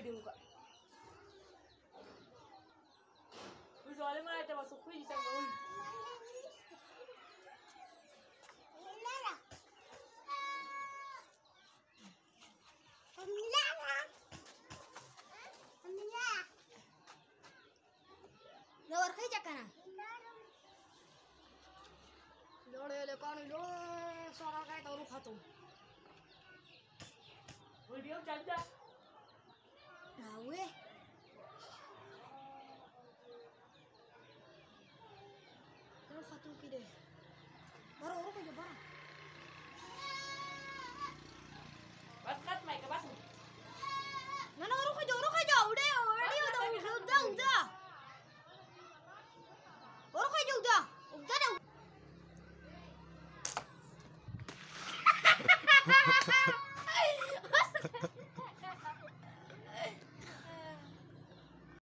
video kak. Soalnya malah ada masuk kuis di sana. Lawar kerja kana. Lole kau ni lole suara kayak tahu khatum. Video janda. Nawe. Tahu khatum kide. Baru orang kerja barang. Basket mai ke basu. Nana orang kerja udah. Orang kerja udah dah.